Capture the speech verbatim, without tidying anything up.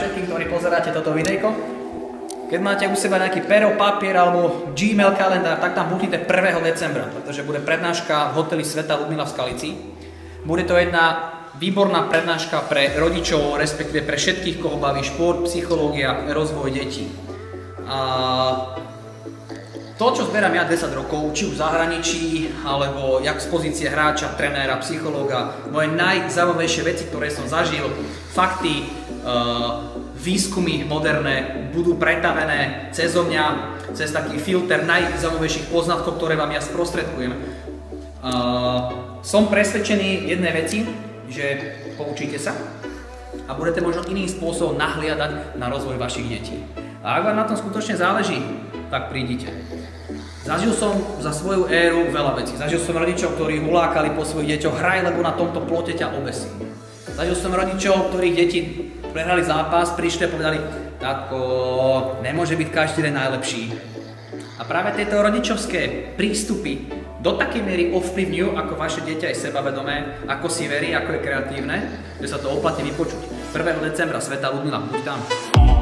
všetkým, ktorí pozeráte toto videjko. Keď máte u seba nejaký pero, papier alebo Gmail kalendár, tak tam buchnite prvého decembra, pretože bude prednáška v hoteli Sveta Ľudmila v Skalici. Bude to jedna výborná prednáška pre rodičov, respektíve pre všetkých, koho baví šport, psychológia, rozvoj detí. A to, čo zberám ja desať rokov, či už v zahraničí, alebo jak z pozície hráča, trenéra, psychológa, moje najzaujímavejšie veci, ktoré som zažil, fakty, uh, výskumy moderné budú pretavené cez mňa, cez taký filter najzaujímavejších poznatkov, ktoré vám ja sprostredkujem. Uh, som presvedčený jednej veci, že poučíte sa a budete možno iným spôsobom nahliadať na rozvoj vašich detí. A ak vám na tom skutočne záleží, tak prídite. Zažil som za svoju éru veľa vecí. Zažil som rodičov, ktorí hulákali po svojich deťoch, hraj, lebo na tomto plote ťa obesí. Zažil som rodičov, ktorých deti prehrali zápas, prišli a povedali, tatko, nemôže byť každý deň najlepší. A práve tieto rodičovské prístupy do takej miery ovplyvňujú, ako vaše dieťa je sebavedomé, ako si verí, ako je kreatívne, že sa to oplatí vypočuť. prvého decembra Sveta Ľudmila, buď tam.